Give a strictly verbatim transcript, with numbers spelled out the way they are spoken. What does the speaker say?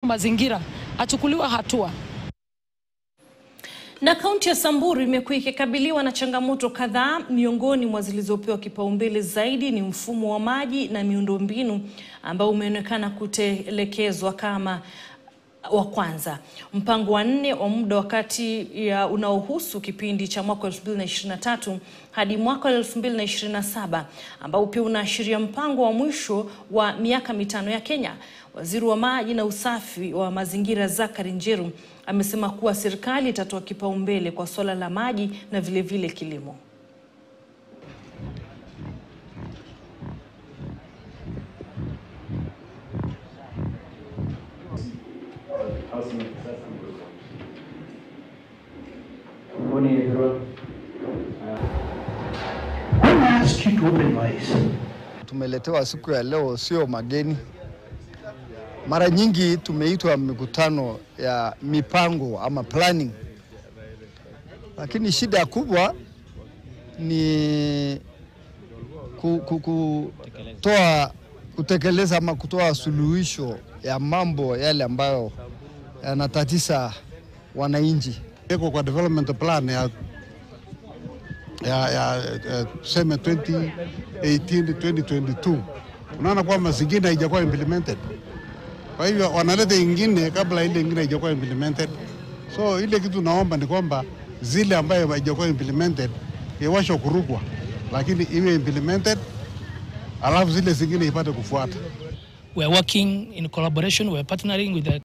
mazingira achukuliwa hatua. Na kaunti ya Samburu imekuwa ikikabiliwa na changamoto kadhaa. Miongoni mwa zilizopewa kipaumbele zaidi ni mfumo wa maji na miundombinu ambao umeonekana kutelekezwa kama wa kwanza. Mpango wa nne wa muda wakati ya unaohusu kipindi cha mwaka elfu mbili na ishirini na tatu hadi mwaka elfu mbili na ishirini na saba ambao pia unaashiria mpango wa mwisho wa miaka mitano ya Kenya. Waziri wa maji na usafi wa mazingira Zakari Njeru amesema kuwa serikali itatoa kipaumbele kwa swala la maji na vile vile kilimo. Tumeletewa siku ya leo sio mageni. Mara nyingi tumeitwa mikutano ya mipango ama planning. Lakini shida kubwa ni kutoa kutekeleza ama kutoa suluhisho ya mambo yale ambayo yanatatiza wananchi. Eko kwa development plan ya ya ya tuseme twenty eighteen to twenty twenty-two. Unaona kwamba zingine haijakuwa implemented. Kwa hivyo wanaleta ingine kabla ile ingine haijakuwa implemented. So ile kitu naomba ni kwamba zile ambayo haijakuwa implemented iwashwe kurukwa, lakini iwe implemented alafu zile zingine ipate kufuata. We are working in collaboration, we are partnering with the